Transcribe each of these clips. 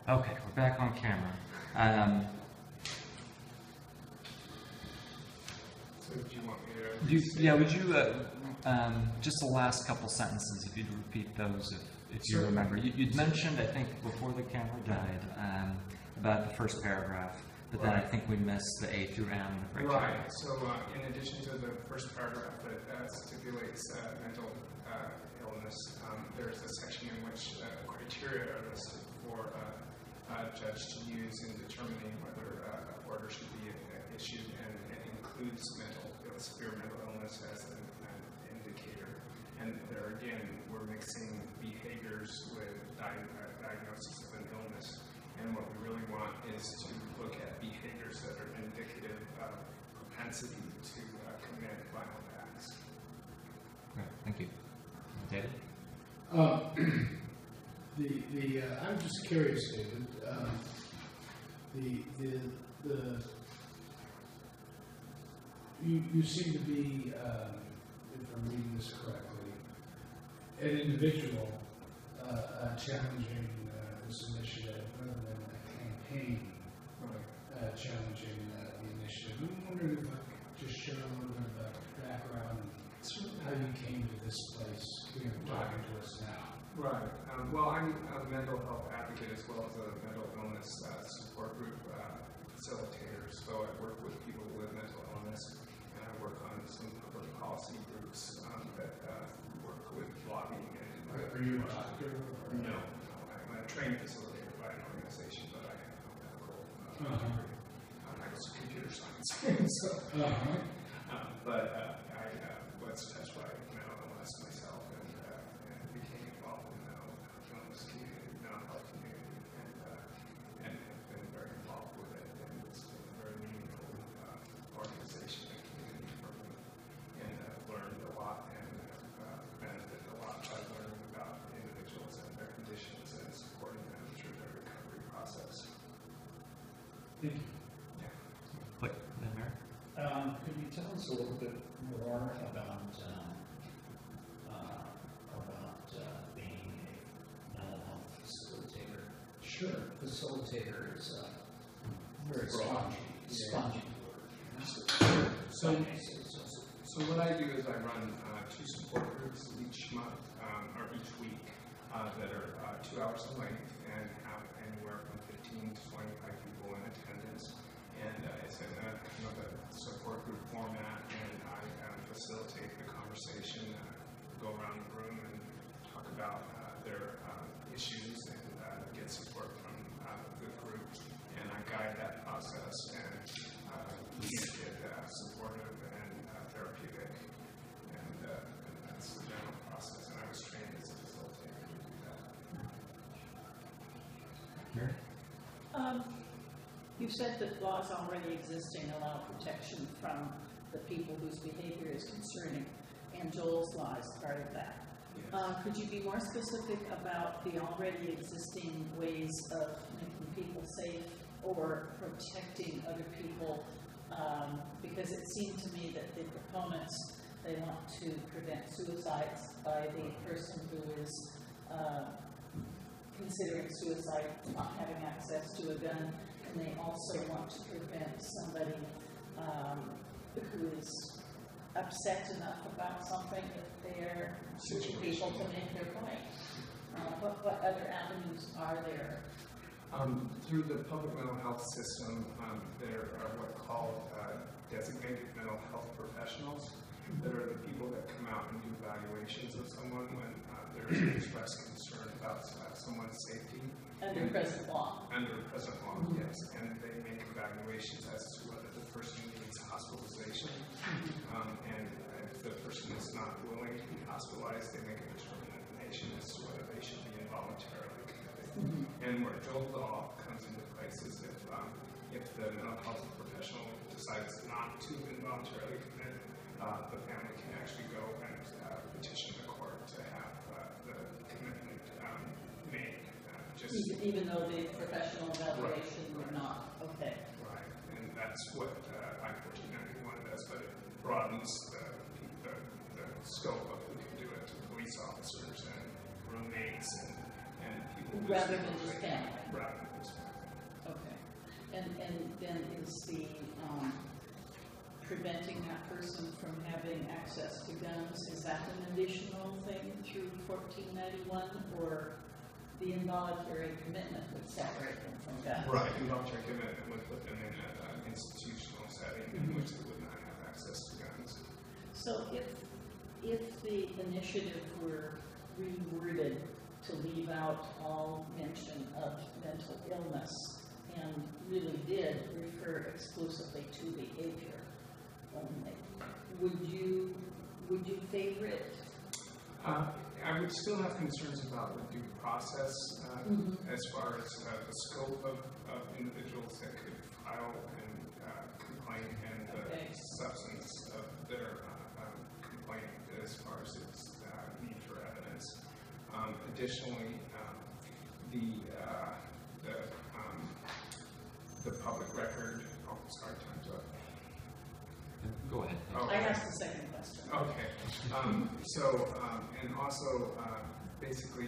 Okay, we're back on camera. So do you want me to... Would you, just the last couple sentences, if you'd repeat those, if you remember. You'd mentioned, I think, before the camera died, about the first paragraph, but then I think we missed the A through M. Right, so in addition to the first paragraph that stipulates mental illness, there's a section in which criteria are listed for a judge to use in determining whether an order should be issued, and it includes severe mental illness as an indicator. And there again, we're mixing behaviors with diagnosis of an illness, and what we really want is to look at behaviors that are indicative of propensity to commit violent acts. Great, thank you. David? I'm just curious, David. You seem to be, if I'm reading this correctly, an individual challenging this initiative rather than a campaign challenging the initiative. I'm wondering if I could just share a little bit about the background and how you came to this place here talking to us now. Right. Well, I'm a mental health advocate as well as a mental illness support group facilitator. So I work with people with mental illness, and I work on some public policy groups that work with lobbying. Are you a doctor? No. I'm a trained facilitator by an organization, but I have no medical degree. I was computer science. So, but I was touched by mental illness myself and became involved in the mental illness community, mental health community, and have been very involved with it. And it's been a very meaningful organization and community for me, and learned a lot and benefited a lot by learning about individuals and their conditions and supporting them through their recovery process. Thank you. Quick, then Mary? Could you tell us a little bit more about being a mental health facilitator? Sure. Facilitator is a very spongy word. So what I do is I run 2 support groups each month or each week that are 2 hours in length and have anywhere from 15 to 25 people in attendance. And it's in a kind of a support group format, and I facilitate the conversation, go around the room and talk about their issues and get support from the group. And I guide that process and make it supportive and therapeutic. And that's the general process. And I was trained as a facilitator to do that. Mary? You said that laws already existing allow protection from the people whose behavior is concerning, and Joel's law is part of that. Yes. Could you be more specific about the already existing ways of making people safe or protecting other people? Because it seemed to me that the proponents, they want to prevent suicides by the person who is considering suicide, not having access to a gun. And they also want to prevent somebody who is upset enough about something that they're able to make their point. What other avenues are there? Through the public mental health system, there are what are called designated mental health professionals that are the people that come out and do evaluations of someone when there is expressed concern about someone's safety. Under present law. Under present law, yes. And they make evaluations as to whether the person needs hospitalization. And if the person is not willing to be hospitalized, they make a determination as to whether they should be involuntarily committed. And where Joel's law comes into place is if the mental health professional decides not to involuntarily commit, the family can actually go and petition the court to have the commitment made. Even though the professional evaluation were not okay. Right, and that's what I-1491 does, but it broadens the scope of who can do it to police officers and roommates and people Rather than just family. Rather than just family. Okay. And then is the preventing that person from having access to guns, is that an additional thing through 1491, or the involuntary commitment would separate them from guns? Right, involuntary commitment would put them in an institutional setting in which they would not have access to guns. So if the initiative were reworded to leave out all mention of mental illness and really did refer exclusively to behavior only, would you favor it? I would still have concerns about the due process as far as the scope of individuals that could file and complain and the substance of their complaint as far as its need for evidence. Additionally, the public record. Oh, sorry, time's up. Go ahead. I asked the second question. Okay. And also, basically,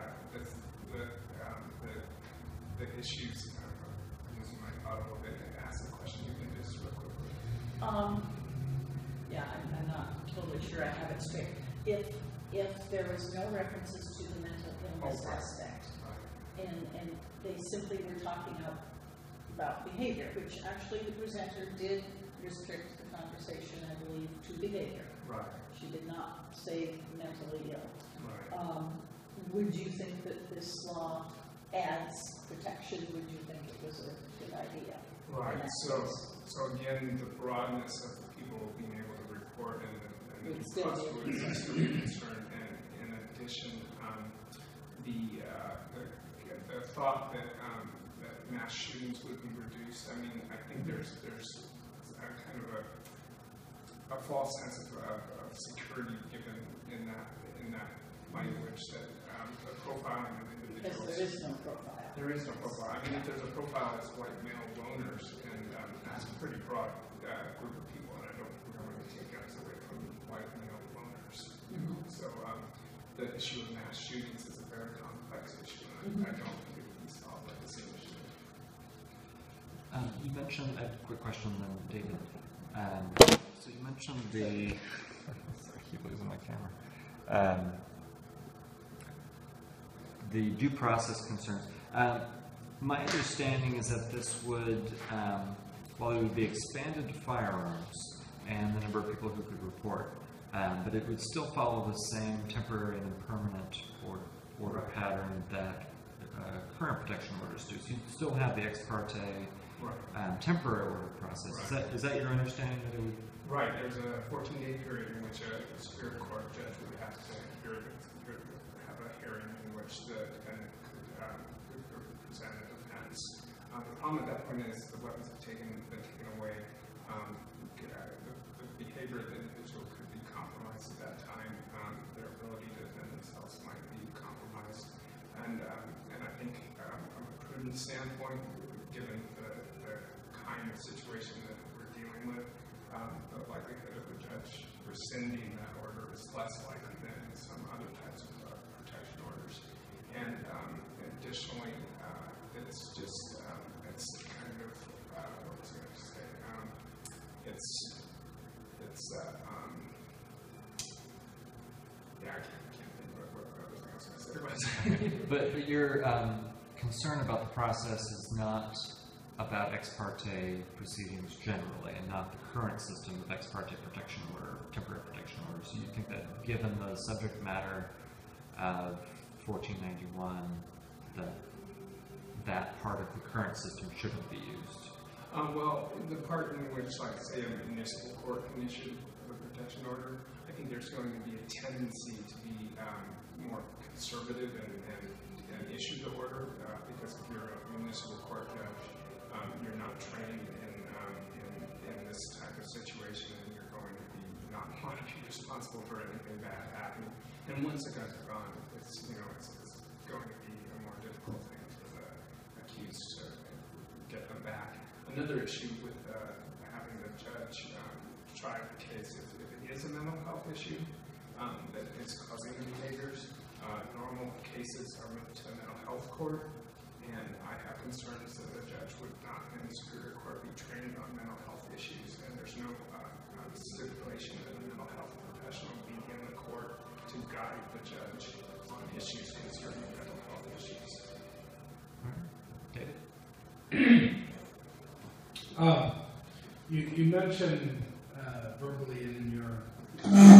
the issues. I'm losing my thought a little bit. Ask the question again just real quickly. Yeah, I'm not totally sure I have it straight. If there was no references to the mental illness aspect, and they simply were talking about behavior, which actually the presenter did restrict the conversation, I believe, to behavior. Right. She did not say mentally ill. Right. Would you think that this law adds protection? Would you think it was a good idea? Right. So again, the broadness of the people being able to report and the cost would be a concern. And in addition, the thought that mass shootings would be reduced. I mean, I think there's a kind of a false sense of security given in that language that the profiling of individuals. Because there is no profile. There is no profile. I mean, if there's a profile as white male loners, and that's a pretty broad group of people, and I don't want to take guns away from white male loners. So the issue of mass shootings is a very complex issue, and I don't think it can be solved by the same issue. You mentioned, a quick question then, David. So you mentioned the, sorry, I keep losing my camera. The due process concerns. My understanding is that this would, while it would be expanded to firearms and the number of people who could report, but it would still follow the same temporary and permanent order pattern that current protection orders do. So you still have the ex parte temporary order process. Right. Is that your understanding that it would? Right. There's a 14-day period in which a Superior Court judge would have to have a hearing in which the defendant could present a defense. The problem at that point is the weapons have been taken away. The behavior of the individual could be compromised at that time. Their ability to defend themselves might be compromised. And I think from a prudent standpoint, given the kind of situation that we're dealing with, the likelihood of the judge rescinding that order is less likely than some other types of protection orders. And additionally, it's just, it's kind of, what was I going to say? Yeah, I can't think of what other thing I was going to say. But your concern about the process is not about ex parte proceedings generally, and not the current system of ex parte protection order, temporary protection orders. So you think that given the subject matter of 1491, that part of the current system shouldn't be used? Well, the part in which, like, say, a municipal court can issue a protection order, I think there's going to be a tendency to be more conservative and issue the order, because if you're a municipal court judge, you're not trained in this type of situation, and you're going to be not want to be responsible for anything bad happening. And once the guns are gone, it's going to be a more difficult thing for the accused to get them back. Another issue with having the judge try the case if it is a mental health issue that is causing the behaviors, Normal cases are moved to the mental health court, and I have concerns that a judge would not in the Superior Court be trained on mental health issues, and there's no stipulation that a mental health professional be in the court to guide the judge on issues concerning mental health issues. David? You mentioned verbally in your